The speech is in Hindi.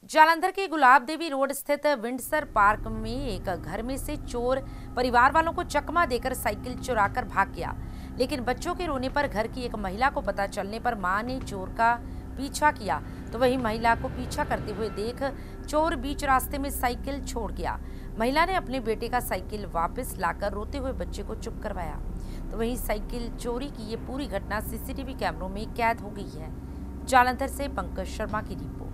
जालंधर के गुलाब देवी रोड स्थित विंडसर पार्क में एक घर में से चोर परिवार वालों को चकमा देकर साइकिल चुराकर भाग गया। लेकिन बच्चों के रोने पर घर की एक महिला को पता चलने पर मां ने चोर का पीछा किया तो वही महिला को पीछा करते हुए देख चोर बीच रास्ते में साइकिल छोड़ गया। महिला ने अपने बेटे का साइकिल वापस लाकर रोते हुए बच्चे को चुप करवाया। तो वही साइकिल चोरी की ये पूरी घटना सीसीटीवी कैमरों में कैद हो गई है। जालंधर से पंकज शर्मा की रिपोर्ट।